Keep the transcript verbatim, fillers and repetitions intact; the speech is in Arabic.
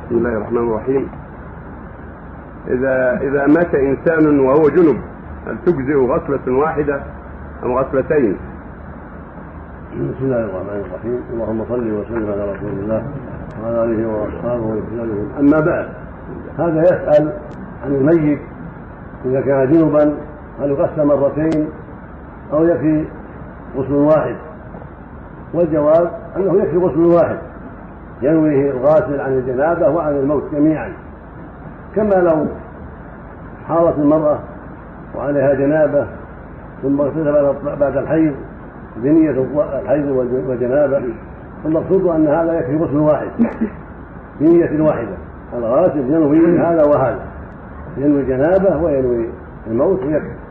بسم الله الرحمن الرحيم. إذا إذا مات إنسان وهو جنب هل تجزئ غسلة واحدة أم غسلتين؟ بسم الله الرحمن الرحيم. اللهم صل وسلم على رسول الله وعلى آله وأصحابه وسلم. أما بعد، هذا يسأل عن الميت إذا كان جنبا هل يغسل مرتين أو يكفي غسل واحد؟ والجواب أنه يكفي غسل واحد ينويه الغاسل عن الجنابة وعن الموت جميعا، كما لو حاضت المرأة وعليها جنابة ثم اغتسل بعد الحيض بنية الحيض والجنابة، فالمقصود أن هذا يكفي غسل واحد بنية واحدة. الغاسل ينوي هذا وهذا، ينوي الجنابة وينوي الموت ويكفي.